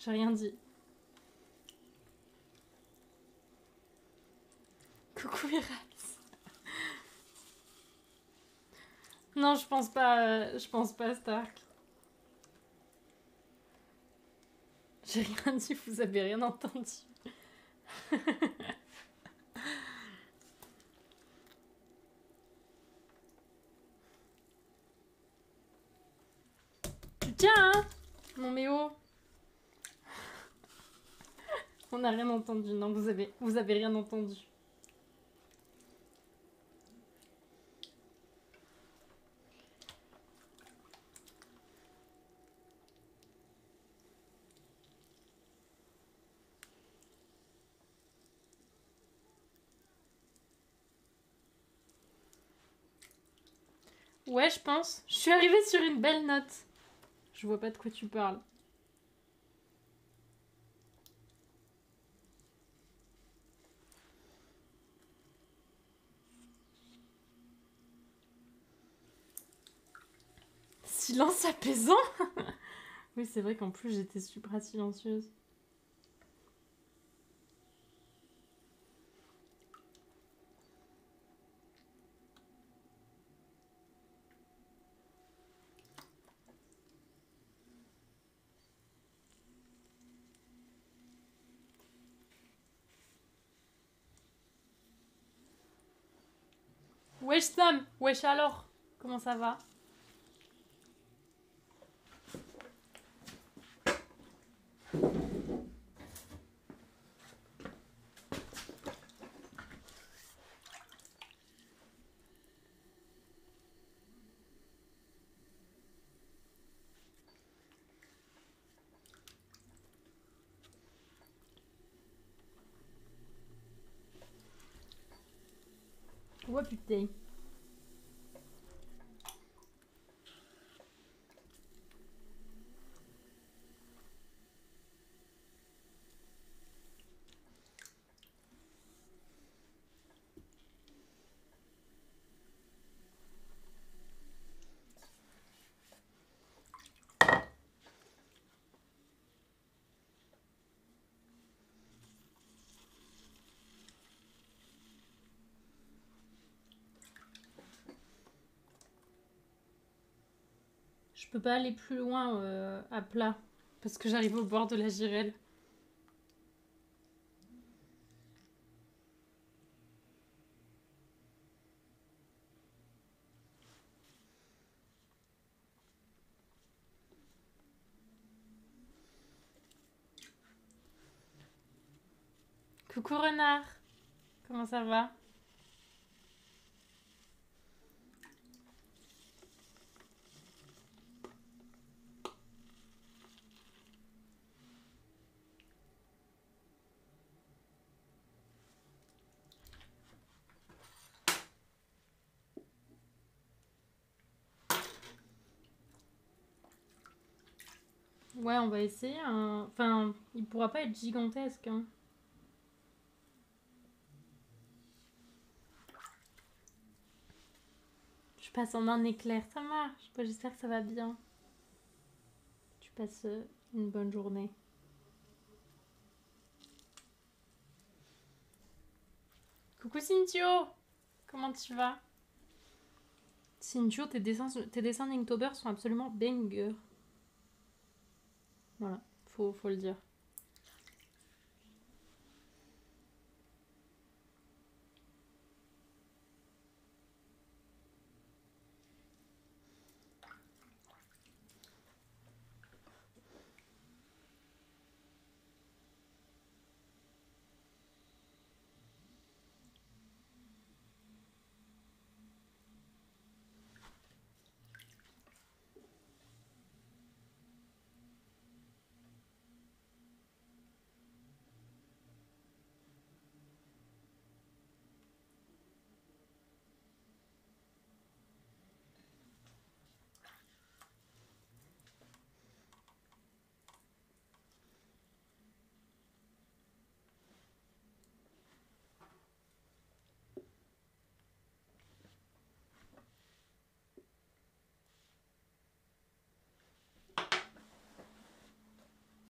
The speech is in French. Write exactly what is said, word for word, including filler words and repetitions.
J'ai rien dit. Coucou Iras. Non, je pense pas, euh, je pense pas Stark. J'ai rien dit, vous avez rien entendu. Tu tiens, hein, mon méo. On n'a rien entendu, non, vous avez, vous avez rien entendu. Ouais, je pense. Je suis arrivée sur une belle note. Je vois pas de quoi tu parles. Silence apaisant. Oui, c'est vrai qu'en plus, j'étais super silencieuse. Wesh Sam, wesh alors, comment ça va? Ouais putain. Je peux pas aller plus loin euh, à plat parce que j'arrive au bord de la girelle. Coucou renard, comment ça va? Ouais, on va essayer. Hein. Enfin, il pourra pas être gigantesque. Hein. Je passe en un éclair, ça marche. Bah, j'espère que ça va bien. Tu passes une bonne journée. Coucou Cintio, comment tu vas? Cintio, tes dessins, tes dessins d'Inktober sont absolument banger. Voilà, faut, faut le dire.